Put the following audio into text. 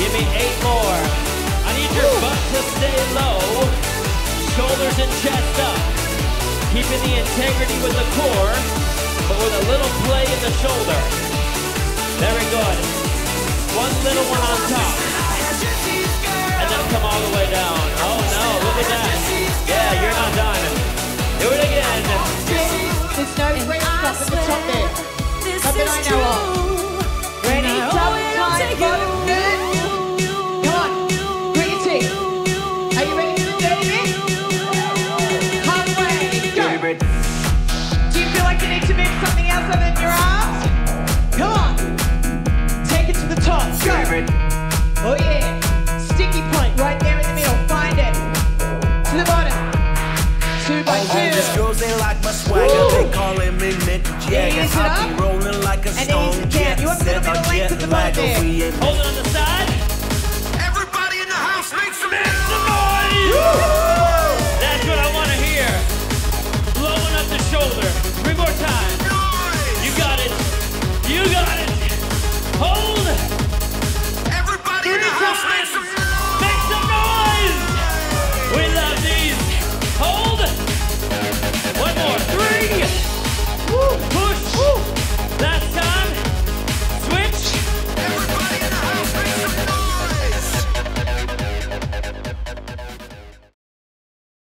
Give me 8 more. I need your butt to stay low. Shoulders and chest up. Keeping the integrity with the core, but with a little play in the shoulder. Very good. One little one on top. And then come all the way down. Oh no, look at that. Yeah, you're not done. Do it again. There's no great stuff at the top there. Not that I know of. Ready? Double time. Bottom good. Come on. Bring it to. Are you ready for the dirty bit? Halfway. Go. Do you feel like you need to move something else other than your arms? Come on. Take it to the top. Go. Oh yeah. Sticky point right there in the middle. Find it. To the bottom. 2 by 2. These girls, they like my swagger. They calling me Mick Jagger. Ease it up.